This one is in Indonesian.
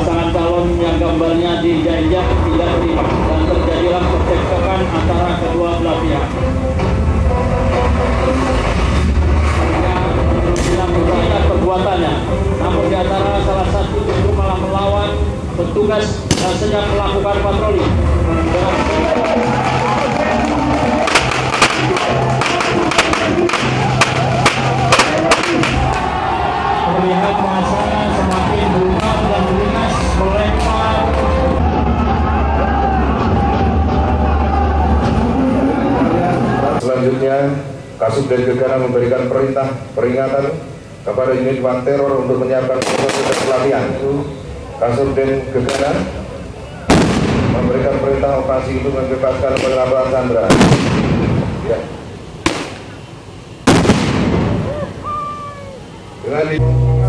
pasangan calon yang gambarnya diinjak-injak tidak terima dan terjadilah percekcokan antara kedua belah pihak. Tidak berbeda perbuatannya, namun di antara salah satu justru malah melawan petugas yang sedang melakukan patroli. Terlihat masa semakin berubah dan beringas melempar. Selanjutnya, Kasubded Gegana memberikan perintah peringatan kepada unit Wan Teror untuk menyiapkan proses pelatihan. Kasubded Gegana memberikan perintah operasi untuk membebaskan penerapan Sandra. Ya. Dengan